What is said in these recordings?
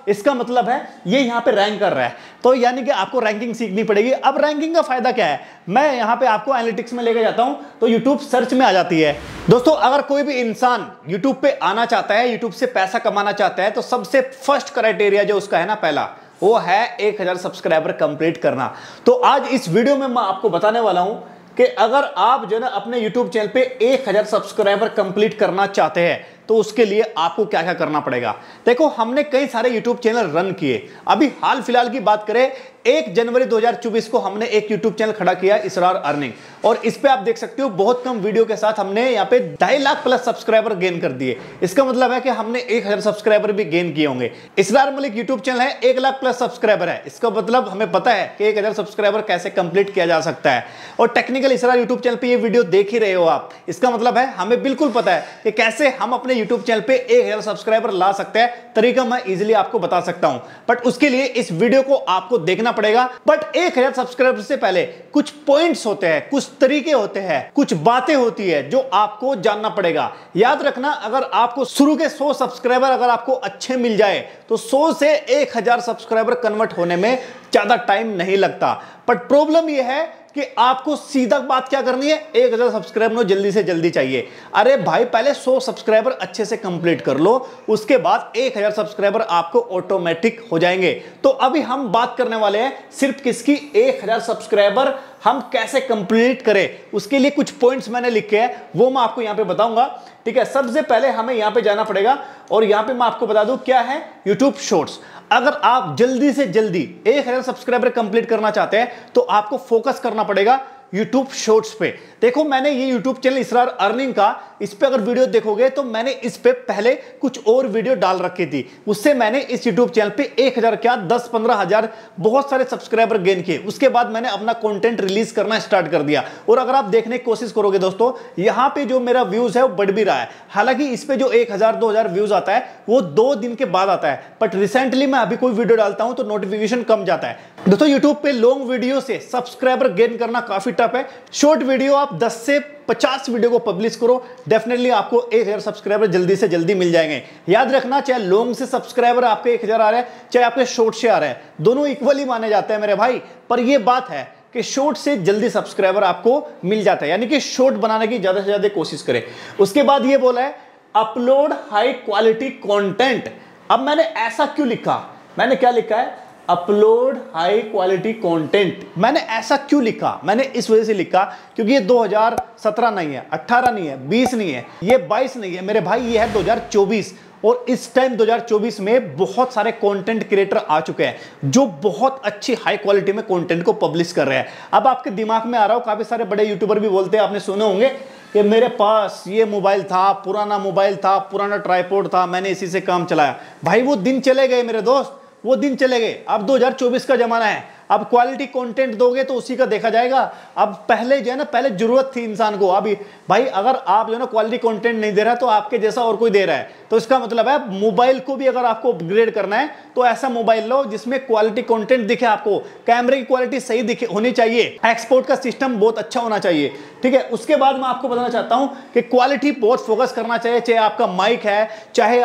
इसका मतलब है ये यहां पे रैंक कर रहा है। तो यानी कि आपको रैंकिंग सीखनी पड़ेगी। अब रैंकिंग का फायदा क्या है, मैं यहां पे आपको एनालिटिक्स में लेके जाता हूं तो YouTube सर्च में आ जाती है। दोस्तों अगर कोई भी इंसान YouTube पे आना चाहता है, YouTube से पैसा कमाना चाहता है, तो सबसे फर्स्ट क्राइटेरिया जो उसका है ना, पहला वो है 1000 सब्सक्राइबर कंप्लीट करना। तो आज इस वीडियो में मैं आपको बताने वाला हूं कि अगर आप जो है ना अपने YouTube चैनल पे 1000 सब्सक्राइबर कंप्लीट करना चाहते हैं तो उसके लिए आपको क्या क्या करना पड़ेगा। देखो हमने कई सारे YouTube चैनल रन किए। अभी हाल फिलहाल की बात करें, 1 जनवरी 2024 को हमने एक YouTube चैनल खड़ा किया, इसरार अर्निंग, और इस पे आप देख सकते हो बहुत कम वीडियो के साथ हमने यहाँ पे 2.5 लाख प्लस सब्सक्राइबर गेन कर दिए। इसका मतलब है कि हमने 1000 सब्सक्राइबर भी गेन किए होंगे। इसरार मलिक YouTube चैनल है, 1 लाख प्लस सब्सक्राइबर है। इसका मतलब हमें पता है कि 1000 सब्सक्राइबर कैसे कंप्लीट किया जा सकता है। और टेक्निकल इसरार YouTube चैनल पे ये वीडियो देख ही रहे हो आप, इसका मतलब है हमें बिल्कुल पता है कि कैसे हम अपने YouTube चैनल पे 1000 सब्सक्राइबर ला सकते हैं। तरीका मैं इजीली आपको बता सकता हूं, बट उसके लिए इस वीडियो को आपको देखना पड़ेगा। बट 1000 सब्सक्राइबर से पहले कुछ पॉइंट्स होते हैं, कुछ तरीके होते हैं, कुछ बातें होती है जो आपको जानना पड़ेगा। याद रखना, अगर आपको शुरू के 100 सब्सक्राइबर अगर आपको अच्छे मिल जाए तो 100 से 1000 सब्सक्राइबर कन्वर्ट होने में ज्यादा टाइम नहीं लगता। बट प्रॉब्लम यह है कि आपको सीधा बात क्या करनी है, 1000 सब्सक्राइबर जल्दी से जल्दी चाहिए। अरे भाई पहले 100 सब्सक्राइबर अच्छे से कंप्लीट कर लो, उसके बाद 1000 सब्सक्राइबर आपको ऑटोमेटिक हो जाएंगे। तो अभी हम बात करने वाले हैं सिर्फ किसकी, 1000 सब्सक्राइबर हम कैसे कंप्लीट करें। उसके लिए कुछ पॉइंट्स मैंने लिखे हैं, वो मैं आपको यहां पे बताऊंगा। ठीक है, सबसे पहले हमें यहां पे जाना पड़ेगा और यहां पे मैं आपको बता दूं क्या है YouTube शॉर्ट्स। अगर आप जल्दी से जल्दी 1000 सब्सक्राइबर कंप्लीट करना चाहते हैं तो आपको फोकस करना पड़ेगा YouTube शॉर्ट्स पे। देखो मैंने ये YouTube चैनल इसरार अर्निंग का, इस पे अगर वीडियो देखोगे तो मैंने इस पे पहले कुछ और वीडियो डाल रखी थी। उससे मैंने इस YouTube चैनल पे 1000 क्या 10-15 हजार बहुत सारे सब्सक्राइबर गेन किए। उसके बाद मैंने अपना कंटेंट रिलीज करना स्टार्ट कर दिया। और अगर आप देखने की कोशिश करोगे दोस्तों, यहाँ पे जो मेरा व्यूज है वो बढ़ भी रहा है। हालांकि इस पे जो 1000-2000 व्यूज आता है वो 2 दिन के बाद आता है, बट रिसेंटली मैं अभी कोई वीडियो डालता हूं तो नोटिफिकेशन कम जाता है। दोस्तों YouTube पे लॉन्ग वीडियो से सब्सक्राइबर गेन करना काफी टफ है। शॉर्ट वीडियो आप 10 से 50 वीडियो को पब्लिश करो, डेफिनेटली आपको 1000 सब्सक्राइबर जल्दी से जल्दी मिल जाएंगे। याद रखना, चाहे लॉन्ग से सब्सक्राइबर आपके 1000 आ रहे हैं, चाहे आपके शॉर्ट से आ रहे हैं, दोनों इक्वली माने जाते हैं मेरे भाई। पर यह बात है कि शॉर्ट से जल्दी सब्सक्राइबर आपको मिल जाता है, यानी कि शॉर्ट बनाने की ज्यादा से ज्यादा कोशिश करें। उसके बाद यह बोला है अपलोड हाई क्वालिटी कंटेंट। अब मैंने ऐसा क्यों लिखा, मैंने क्या लिखा है, अपलोड हाई क्वालिटी कंटेंट। मैंने ऐसा क्यों लिखा, मैंने इस वजह से लिखा क्योंकि ये 2017 नहीं है, 18 नहीं है, 20 नहीं है, ये 22 नहीं है मेरे भाई, ये है 2024। और इस टाइम 2024 में बहुत सारे कंटेंट क्रिएटर आ चुके हैं जो बहुत अच्छी हाई क्वालिटी में कंटेंट को पब्लिश कर रहे हैं। अब आपके दिमाग में आ रहा हो, काफी सारे बड़े यूट्यूबर भी बोलते हैं, आपने सुने होंगे कि मेरे पास ये मोबाइल था, पुराना मोबाइल था, पुराना ट्राइपॉड था, मैंने इसी से काम चलाया। भाई वो दिन चले गए मेरे दोस्त, वो दिन चले गए। अब 2024 का जमाना है, अब क्वालिटी कंटेंट दोगे तो उसी का देखा जाएगा। अब पहले जो है ना, पहले जरूरत थी इंसान को, अभी भाई अगर आप जो है ना क्वालिटी कंटेंट नहीं दे रहा तो आपके जैसा और कोई दे रहा है। तो इसका मतलब है मोबाइल को भी अगर आपको अपग्रेड करना है तो ऐसा मोबाइल लो जिसमें क्वालिटी कंटेंट दिखे आपको, कैमरे की क्वालिटी सही दिखे होनी चाहिए, एक्सपोर्ट का सिस्टम बहुत अच्छा होना चाहिए। ठीक है, उसके बाद मैं आपको बताना चाहता हूं कि क्वालिटी बहुत फोकस करना चाहिए, चाहे आपका माइक है, चाहे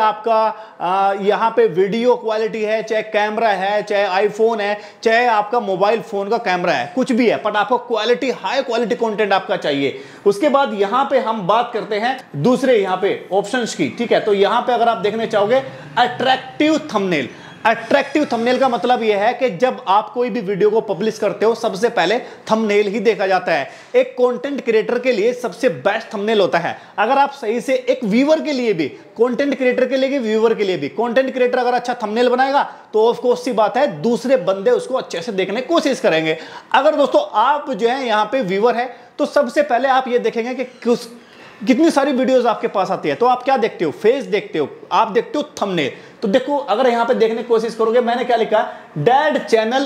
आपका यहाँ पे वीडियो क्वालिटी है, चाहे कैमरा है, चाहे आईफोन है, चाहे आपका मोबाइल फोन का कैमरा है, कुछ भी है, बट आपको क्वालिटी हाई क्वालिटी कंटेंट आपका चाहिए। उसके बाद यहां पे हम बात करते हैं दूसरे यहां पे ऑप्शंस की। ठीक है, तो यहां पे अगर आप देखने चाहोगे अट्रैक्टिव थंबनेल। अट्रैक्टिव थंबनेल का मतलब यह है कि जब आप कोई भी वीडियो को पब्लिश करते हो सबसे पहले थंबनेल ही देखा जाता है। एक कंटेंट क्रिएटर के लिए सबसे बेस्ट थंबनेल होता है। अगर आप सही से, एक व्यूअर के लिए भी, कंटेंट क्रिएटर के लिए भी, व्यूअर के लिए भी, कंटेंट क्रिएटर अगर अच्छा थंबनेल बनाएगा तो ऑफ कोर्स सी बात है दूसरे बंदे उसको अच्छे से देखने की कोशिश करेंगे। अगर दोस्तों आप जो है यहाँ पे व्यूअर है तो सबसे पहले आप ये देखेंगे कि कितनी सारी वीडियोस आपके पास आती है, तो आप क्या देखते हो, फेस देखते हो, आप देखते हो थंबनेल। तो देखो अगर यहां पे देखने की कोशिश करोगे, मैंने क्या लिखा, डैड चैनल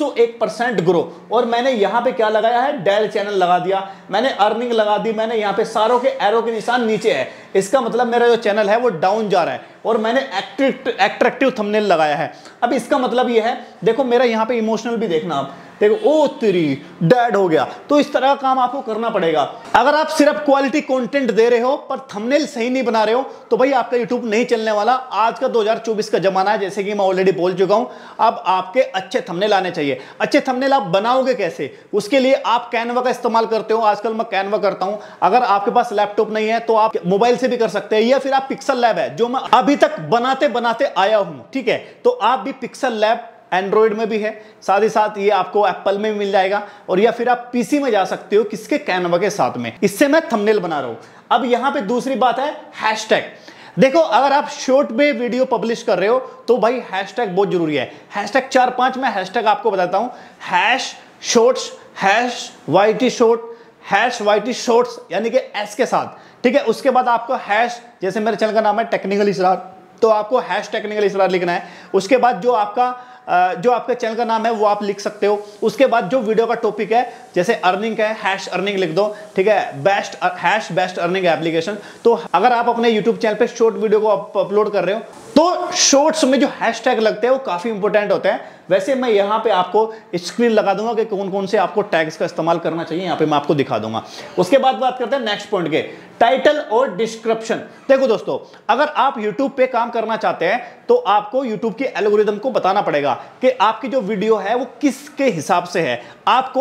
101% ग्रो, और मैंने यहां पे क्या लगाया है, डैड चैनल लगा दिया, मैंने अर्निंग लगा दी, मैंने यहां पे सारों के एरो के निशान नीचे है। इसका मतलब मेरा जो चैनल है वो डाउन जा रहा है, और मैंने एट्रैक्टिव थंबनेल लगाया है। अब इसका मतलब ये है, देखो मेरा यहां पे इमोशनल भी देखना आप, देखो ओ तेरी डैड हो गया। तो इस तरह का काम आपको करना पड़ेगा। अगर आप सिर्फ क्वालिटी कंटेंट दे रहे हो पर थंबनेल सही नहीं बना रहे हो तो भाई आपका यूट्यूब नहीं चलने वाला। आज का 2024 का जमाना है, जैसे कि मैं ऑलरेडी बोल चुका हूं। अब आपके अच्छे थंबनेल आने चाहिए। अच्छे थंबनेल आप बनाओगे कैसे, उसके लिए आप कैनवा का इस्तेमाल करते हो। आजकल मैं कैनवा करता हूं। अगर आपके पास लैपटॉप नहीं है तो आप मोबाइल से भी कर सकते हैं, या फिर आप पिक्सल लैब है जो मैं अभी तक बनाते बनाते आया हूं, ठीक है, तो आप भी पिक्सल लैब एंड्रॉइड में भी है, साथ ही साथ ये आपको एप्पल में भी मिल जाएगा, और या फिर आप पीसी में जा सकते हो किसके, कैनवा के साथ में। इससे मैं थंबनेल बना रहा हूं। अब यहां पे दूसरी बात है हैशटैग। देखो, अगर आप शॉर्ट में वीडियो पब्लिश कर रहे हो तो भाई हैशटैग बहुत जरूरी है। हैशटैग 4-5 मैं हैशटैग आपको बताता हूं। Hash shorts, hash YT short, hash YT shorts यानी कि एस के साथ, ठीक है। उसके बाद आपको हैश, जैसे मेरे चैनल का नाम है टेक्निकल इसरार, तो आपको हैश टेक्निकल इसरार लिखना है। उसके बाद जो आपका चैनल का नाम है वो आप लिख सकते हो। उसके बाद जो वीडियो का टॉपिक है, जैसे अर्निंग है, हैश अर्निंग लिख दो, ठीक है। Hash best earning application. तो अगर आप अपने यूट्यूब चैनल पे शॉर्ट वीडियो को अपलोड कर रहे हो तो शॉर्ट्स में जो हैशटैग लगते हैं वो काफी इंपॉर्टेंट होते हैं। वैसे मैं यहाँ पे आपको स्क्रीन लगा दूंगा कि कौन कौन से आपको टैग्स का इस्तेमाल करना चाहिए, यहाँ पे मैं आपको दिखा दूंगा। उसके बाद बात करते हैं नेक्स्ट पॉइंट के, टाइटल और डिस्क्रिप्शन। देखो दोस्तों, अगर आप YouTube पे काम करना चाहते हैं तो आपको YouTube के एल्गोरिदम को बताना पड़ेगा कि आपकी जो वीडियो है वो किसके हिसाब से है। आपको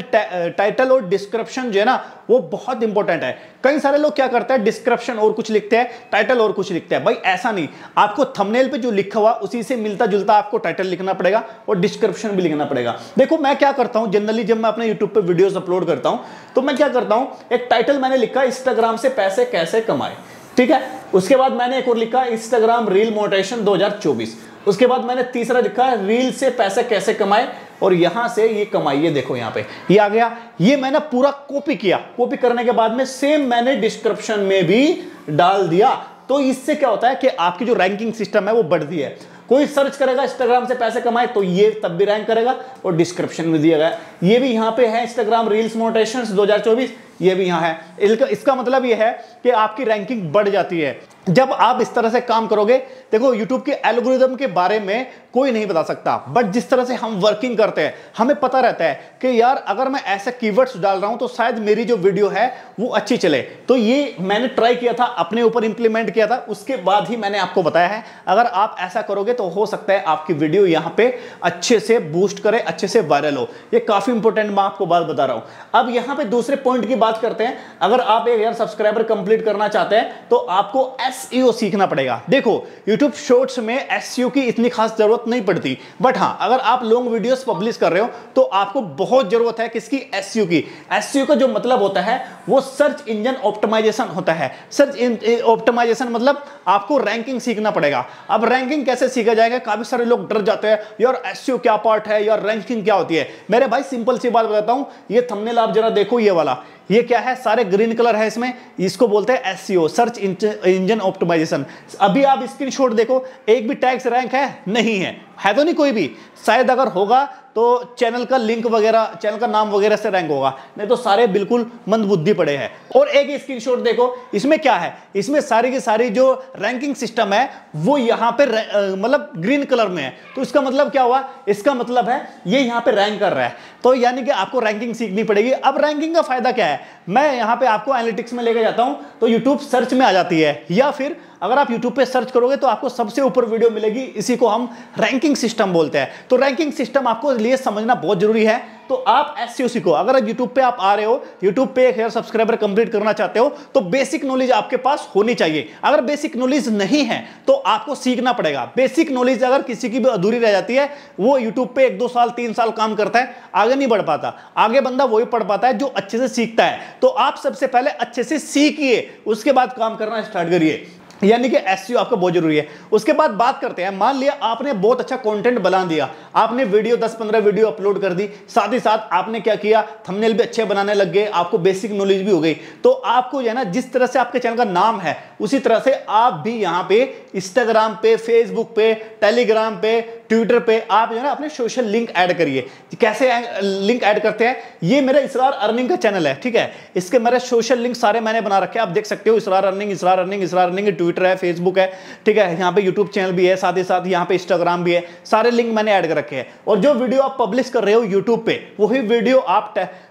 टाइटल और डिस्क्रिप्शन जो है ना वो बहुत इंपॉर्टेंट है। कई सारे लोग क्या करते हैं, डिस्क्रिप्शन और कुछ लिखते हैं, टाइटल और कुछ लिखते हैं। भाई ऐसा नहीं, आपको थंबनेल पे जो लिखा हुआ उसी से मिलता जुलता आपको टाइटल लिखना पड़ेगा और डिस्क्रिप्शन भी लिखना पड़ेगा। देखो मैं क्या करता हूं, जनरली जब मैं अपने यूट्यूब पे वीडियोस अपलोड करता हूं तो मैं क्या करता हूं, एक टाइटल मैंने लिखा इंस्टाग्राम से पैसे कैसे कमाए, ठीक है। उसके बाद मैंने एक और लिखा इंस्टाग्राम रील मोनेटाइजेशन 2024। उसके बाद मैंने तीसरा लिखा रील से पैसे कैसे कमाए और यहां से ये कमाइए। देखो यहां पे ये आ गया। ये मैंने पूरा कॉपी किया। कॉपी करने के बाद में सेम मैंने डिस्क्रिप्शन में भी डाल दिया। तो इससे क्या होता है कि आपकी जो रैंकिंग सिस्टम है वो बढ़ती है। कोई सर्च करेगा इंस्टाग्राम से पैसे कमाए तो ये तब भी रैंक करेगा, और डिस्क्रिप्शन में दिया गया ये भी यहाँ पे है इंस्टाग्राम रील्स मोनेटाइजेशन 2024, ये भी यहाँ है। इसका मतलब ये है कि आपकी रैंकिंग बढ़ जाती है जब आप इस तरह से काम करोगे। देखो YouTube के एल्गोरिदम के बारे में कोई नहीं बता सकता, बट जिस तरह से हम वर्किंग करते हैं हमें पता रहता है कि यार अगर मैं ऐसे कीवर्ड्स डाल रहा हूं तो शायद मेरी जो वीडियो है वो अच्छी चले। तो ये मैंने ट्राई किया था, अपने ऊपर इंप्लीमेंट किया था, उसके बाद ही मैंने आपको बताया है। अगर आप ऐसा करोगे तो हो सकता है आपकी वीडियो यहां पे अच्छे से बूस्ट करे, अच्छे से वायरल हो। ये काफी इंपॉर्टेंट मैं आपको बात बता रहा हूं। अब यहां पे दूसरे पॉइंट की बात करते हैं। अगर आप 1000 सब्सक्राइबर कंप्लीट करना चाहते हैं तो आपको एसईओ सीखना पड़ेगा। देखो YouTube शॉर्ट्स में एसईओ की इतनी खास जरूरत नहीं पड़ती, बट हाँ अगर आप लॉन्ग वीडियोस पब्लिश कर रहे हो तो आपको बहुत जरूरत है किसकी, एसईओ की। एसईओ का जो मतलब होता है वो सर्च इंजन ऑप्टिमाइजेशन होता है। सर्च ऑप्टिमाइजेशन मतलब आपको रैंकिंग सीखना पड़ेगा। अब रैंकिंग कैसे सीखा जाएगा, काफी सारे लोग डर जाते हैं, यार एसईओ क्या पार्ट है, यार रैंकिंग क्या होती है। मेरे भाई सिंपल सी बात बताता हूं, ये थंबनेल आप जरा देखो, ये वाला ये क्या है, सारे ग्रीन कलर है इसमें, इसको बोलते हैं एसईओ, सर्च इंजन ऑप्टिमाइजेशन। अभी आप स्क्रीनशॉट देखो, एक भी टैग्स रैंक है नहीं है तो नहीं कोई भी, शायद अगर होगा तो चैनल का लिंक वगैरह, चैनल का नाम वगैरह से रैंक होगा, नहीं तो सारे बिल्कुल मंदबुद्धि पड़े हैं। और एक स्क्रीनशॉट देखो, इसमें क्या है, इसमें सारी की सारी जो रैंकिंग सिस्टम है वो यहाँ पे मतलब ग्रीन कलर में है। तो इसका मतलब क्या हुआ, इसका मतलब है ये यहाँ पे रैंक कर रहा है। तो यानी कि आपको रैंकिंग सीखनी पड़ेगी। अब रैंकिंग का फायदा क्या है, मैं यहाँ पे आपको एनालिटिक्स में लेके जाता हूँ तो यूट्यूब सर्च में आ जाती है, या फिर अगर आप YouTube पे सर्च करोगे तो आपको सबसे ऊपर वीडियो मिलेगी। इसी को हम रैंकिंग सिस्टम बोलते हैं। तो रैंकिंग सिस्टम आपको लिए समझना बहुत जरूरी है। तो आप एसईओ सीखो। अगर YouTube पे आप आ रहे हो, YouTube पे 1000 सब्सक्राइबर कंप्लीट करना चाहते हो तो बेसिक नॉलेज आपके पास होनी चाहिए। अगर बेसिक नॉलेज नहीं है तो आपको सीखना पड़ेगा। बेसिक नॉलेज अगर किसी की भी अधूरी रह जाती है, वो YouTube पे 1-2 साल 3 साल काम करता है, आगे नहीं बढ़ पाता। आगे बंदा वही पढ़ पाता है जो अच्छे से सीखता है। तो आप सबसे पहले अच्छे से सीखिए, उसके बाद काम करना स्टार्ट करिए। यानी कि एसईओ आपका बहुत जरूरी है। उसके बाद बात करते हैं, मान लिया आपने बहुत अच्छा कंटेंट बना दिया, आपने वीडियो 10-15 वीडियो अपलोड कर दी, साथ ही साथ आपने क्या किया, थंबनेल भी अच्छे बनाने लग गए, आपको बेसिक नॉलेज भी हो गई। तो आपको जो है ना, जिस तरह से आपके चैनल का नाम है उसी तरह से आप भी यहाँ पे इंस्टाग्राम पे, फेसबुक पे, टेलीग्राम पे, ट्विटर पे आप जो है ना अपने सोशल लिंक ऐड करिए। कैसे लिंक ऐड करते हैं, ये मेरा इसरार अर्निंग का चैनल है, ठीक है। इसके मेरे सोशल लिंक सारे मैंने बना रखे हैं, आप देख सकते हो। Israr earning, Israr earning, Israr earning, Twitter है, फेसबुक है, ठीक है। यहाँ पे यूट्यूब चैनल भी है, साथ ही साथ यहाँ पे इंस्टाग्राम भी है। सारे लिंक मैंने ऐड कर रखे हैं। और जो वीडियो आप पब्लिश कर रहे हो यूट्यूब पे, वही वीडियो आप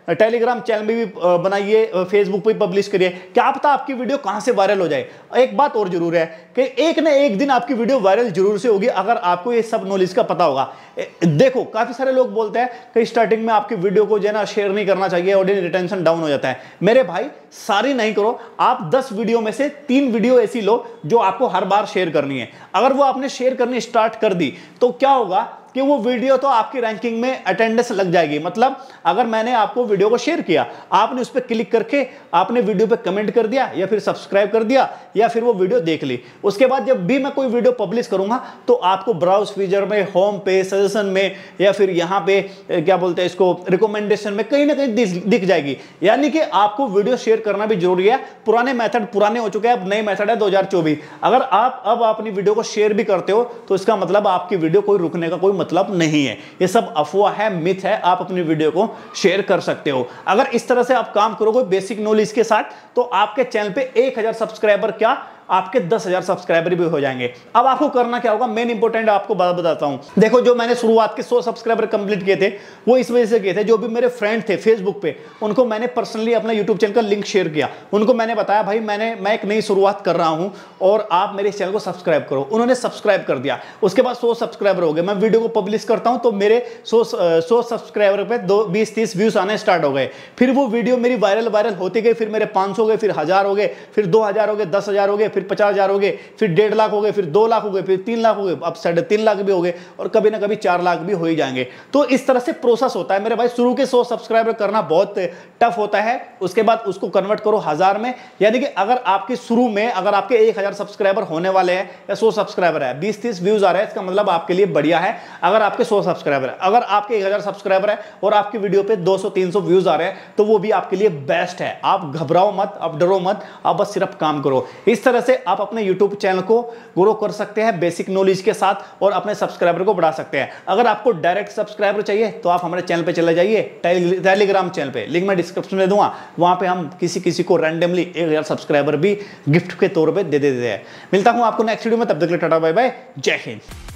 टेलीग्राम चैनल में भी बनाइए, फेसबुक पे पब्लिश करिए, क्या पता आपकी वीडियो कहां से वायरल हो जाए। एक बात और जरूर है कि एक ना एक दिन आपकी वीडियो वायरल जरूर से होगी, अगर आपको ये सब नॉलेज का पता होगा। देखो काफी सारे लोग बोलते हैं कि स्टार्टिंग में आपकी वीडियो को जो है ना शेयर नहीं करना चाहिए, ऑडियंस रिटेंशन डाउन हो जाता है। मेरे भाई सारी नहीं करो, आप 10 वीडियो में से 3 वीडियो ऐसी लो जो आपको हर बार शेयर करनी है। अगर वो आपने शेयर करनी स्टार्ट कर दी तो क्या होगा कि वो वीडियो तो आपकी रैंकिंग में अटेंडेंस लग जाएगी। मतलब अगर मैंने आपको वीडियो को शेयर किया, आपने उस पर क्लिक करके आपने वीडियो पे कमेंट कर दिया या फिर सब्सक्राइब कर दिया या फिर वो वीडियो देख ली, उसके बाद जब भी मैं कोई वीडियो पब्लिश करूंगा तो आपको ब्राउज फीचर में, होम पे, सजेशन में या फिर यहाँ पे क्या बोलते हैं इसको, रिकमेंडेशन में कहीं ना कहीं दिख जाएगी। यानी कि आपको वीडियो शेयर करना भी जरूरी है। पुराने मेथड पुराने हो चुके हैं, अब नए मेथड है 2024। अगर आप अब अपनी वीडियो को शेयर भी करते हो तो इसका मतलब आपकी वीडियो कोई रुकने का कोई मतलब नहीं है। ये सब अफवाह है, मिथ है। आप अपनी वीडियो को शेयर कर सकते हो। अगर इस तरह से आप काम करोगे बेसिक नॉलेज के साथ तो आपके चैनल पे 1000 सब्सक्राइबर क्या, आपके 10,000 सब्सक्राइबर भी हो जाएंगे। अब आपको करना क्या होगा, मेन इंपॉर्टेंट आपको बात बताता हूं। देखो जो मैंने शुरुआत के 100 सब्सक्राइबर कंप्लीट किए थे वो इस वजह से किए थे, जो भी मेरे फ्रेंड थे फेसबुक पे उनको मैंने पर्सनली अपना यूट्यूब चैनल का लिंक शेयर किया। उनको मैंने बताया भाई मैं एक नई शुरुआत कर रहा हूं और आप मेरे चैनल को सब्सक्राइब करो। उन्होंने सब्सक्राइब कर दिया। उसके बाद 100 सब्सक्राइबर हो गए। मैं वीडियो को पब्लिश करता हूं तो मेरे 100 सब्सक्राइबर पे 20-30 व्यूज आने स्टार्ट हो गए। फिर वो वीडियो मेरी वायरल होती गई। फिर मेरे 500 हो गए, फिर 1000 हो गए, फिर 2000 हो गए, 10,000 हो गए, फिर 50,000 हो गए, फिर 1.5 लाख हो गए, फिर 2 लाख हो गए, फिर 3 लाख हो गए, अब 3.5 लाख भी हो गए और कभी ना कभी 4 लाख भी हो ही जाएंगे। तो इस तरह से प्रोसेस होता है मेरे भाई। शुरू के 100 सब्सक्राइबर करना बहुत टफ होता है, उसके बाद उसको कन्वर्ट करो 1000 में। यानी कि अगर आपके शुरू में अगर आपके 1000 सब्सक्राइबर होने वाले हैं या 100 सब्सक्राइबर है, 20-30 व्यूज आ रहे हैं, इसका मतलब आपके लिए बढ़िया है। अगर आपके 100 सब्सक्राइबर है, अगर आपके 1000 सब्सक्राइबर है और आपकी वीडियो पे 200-300 व्यूज आ रहे हैं तो वो भी आपके लिए बेस्ट है। आप घबराओ मत, आप डरो मत, आप बस सिर्फ काम करो। इस तरह से आप अपने यूट्यूब चैनल को ग्रो कर सकते हैं बेसिक नॉलेज के साथ और अपने सब्सक्राइबर को बढ़ा सकते हैं। अगर आपको डायरेक्ट सब्सक्राइबर चाहिए तो आप हमारे चैनल पे चले जाइए, टेलीग्राम चैनल पे, लिंक मैं डिस्क्रिप्शन में दूंगा। वहां पे हम किसी को रैंडमली 1000 सब्सक्राइबर भी गिफ्ट के तौर पे दे देते हैं। मिलता हूं आपको नेक्स्ट वीडियो में, तब तक के लिए टाटा बाय बाय, जय हिंद।